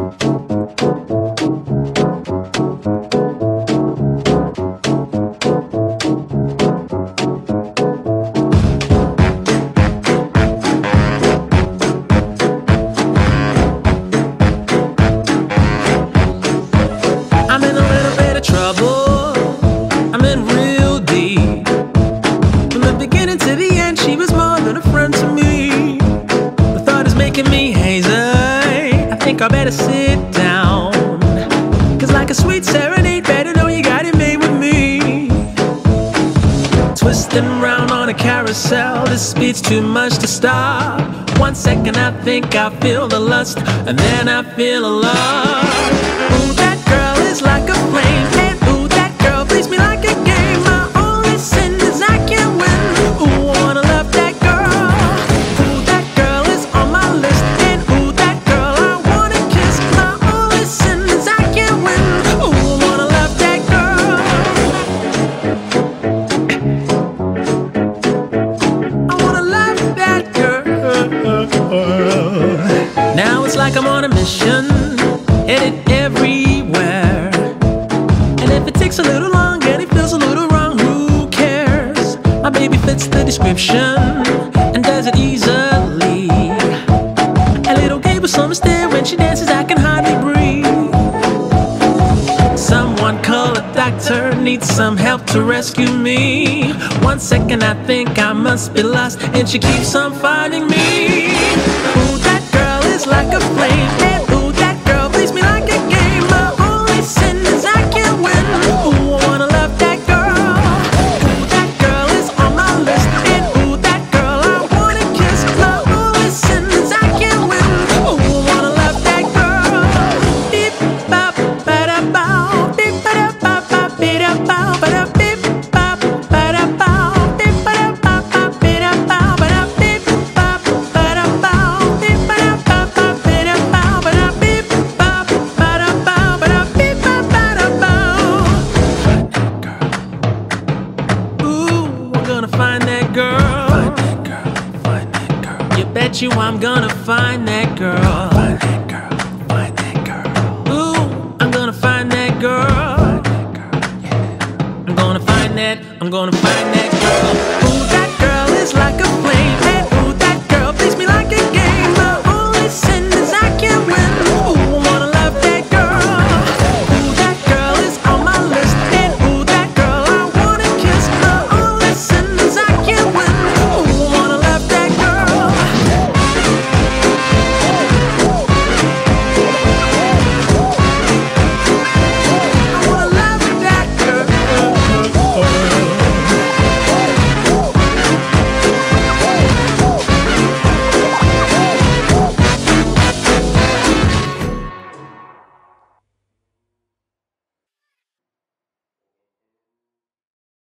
I'm in a little bit of trouble, I'm in real deep. From the beginning to the end, she was more than a friend to me. The thought is making me hazy, I think I better sit down. Cause like a sweet serenade, better know you got it made with me. Twisting round on a carousel, this speed's too much to stop. 1 second I think I feel the lust, and then I feel a love. Ooh, that girl is like a flame, and ooh, that girl plays me like a game. My only sin is I can't win. Ooh, I wanna love that girl. Ooh, that girl is on my list, and ooh, that girl I wanna kiss. My only sin is I can't win. Ooh, I wanna love that girl. I wanna love that girl. Now it's like I'm on a mission, headed everywhere. And if it takes a little long and it feels a little wrong, who cares? My baby fits the description and does it easily. A little gay with some stare, when she dances I can hardly breathe. Someone call a doctor, need some help to rescue me. 1 second I think I must be lost, and she keeps on finding me. Ooh, that girl is like a flame, and ooh, that girl plays me like a game. My only sin is I can't win. Ooh, I wanna love that girl. Ooh, that girl is on my list, and ooh, that girl I wanna kiss. My only sin is I can't win. Ooh, I wanna love that girl. Beep bop ba da bow, beep ba da ba ba ba da bow, ba da beep bop ba da bow, beep ba da ba ba ba da bow, ba da beep bop ba da bow, beep ba da ba ba ba da bow, ba da beep bop ba da bow, ba da beep bop ba da bow. Ooh, I'm gonna find that girl. Find that girl, find that girl. You bet you I'm gonna find that girl. Find that girl, find that girl. Ooh, I'm gonna find that girl. Find that girl, yeah. I'm gonna find that, I'm gonna find